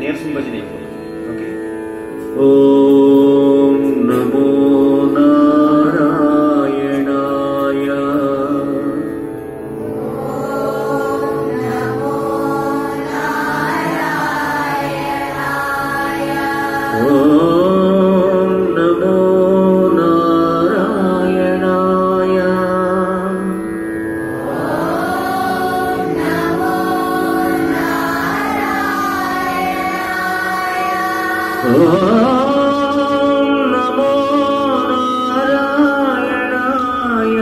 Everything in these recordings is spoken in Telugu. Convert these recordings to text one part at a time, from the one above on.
నీరసం భజన అయిపోయింది. ఓకే. ఓం నమో నారాయణాయ. ఓం నమో నారాయణాయ. ఓం నమో నారాయణాయ.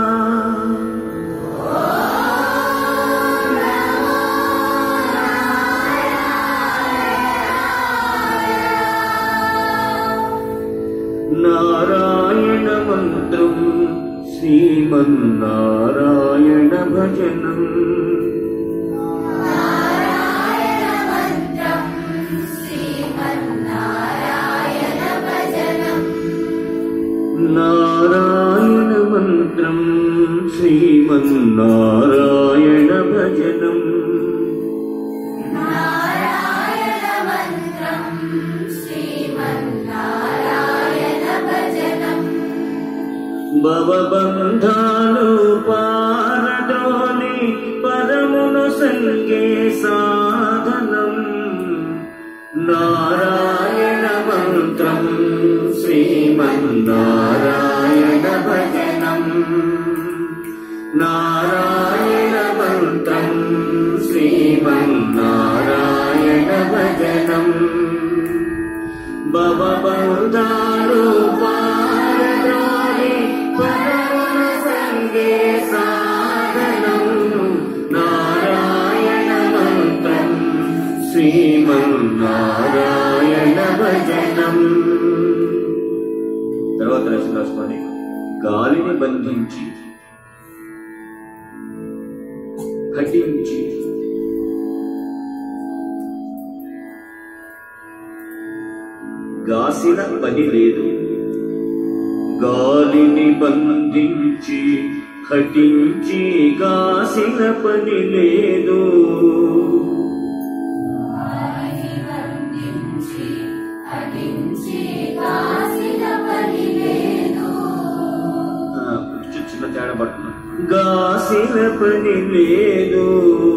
నారాయణ మంత్రం శ్రీమన్నారాయణ భజనం. నారాయణ మంత్రం శ్రీమన్నారాయణ భజనం. భవబంధాలు పారద్రోలి పరమును సంగే సాధనం. నారాయణ మంత్రం శ్రీమన్నారాయణ భజనం. నారాయణ మంత్రం శ్రీమన్నారాయణ భజనం. భవబంధాలు పారద్రోలి పరమును సంగే సాధనం. నారాయణ మంత్రం శ్రీమన్నారాయణ భజనం. తర్వాత రాసుకోండి. గాలిని బంధించి ఘటించి గాసిన పని లేదు. గాలిని బంధించి ఘటించి గాసిన పని లేదు. చిన్న తేడా పడుతున్నా. గాసిన పని లేదు.